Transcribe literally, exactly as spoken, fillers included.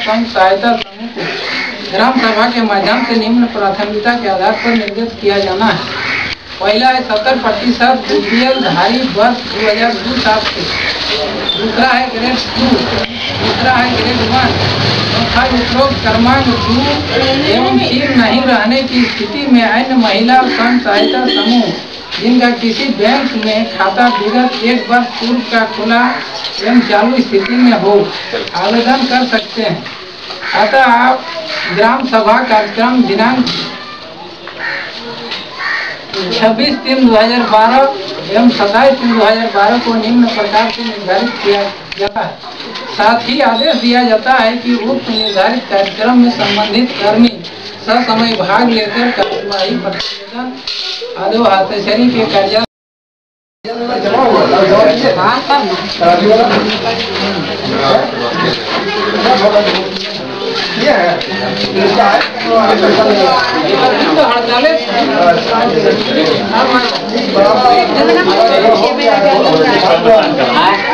स्वयं सहायता समूह को ग्राम सभा के माध्यम से निम्न प्राथमिकता के आधार पर निर्गत किया जाना है। पहला है सत्तर प्रतिशत बीपीएल धारी वर्ष दो हजार दो सात से। दूसरा है ग्रेड टू। तीसरा है ग्रेड वन। चौथा उपरोक्त क्रमांक दो एवं तीन नहीं रहने की स्थिति में अन्य महिला स्वयं सहायता समूह जिनका किसी बैंक में खाता विगत एक वर्ष पूर्व का खुला एवं चालू स्थिति में हो आवेदन कर सकते हैं। अतः आप ग्राम सभा कार्यक्रम दिनांक छब्बीस तीन दो हजार बारह एवं सत्ताईस तीन दो हजार बारह को निम्न प्रकार से निर्धारित किया जाता है। साथ ही आदेश दिया जाता है कि उक्त निर्धारित कार्यक्रम में संबंधित कर्मी ससमय भाग लेकर कार्यवाही प्रतिवेदन आदो हस्ताक्षरी के कार्य ये है इसका है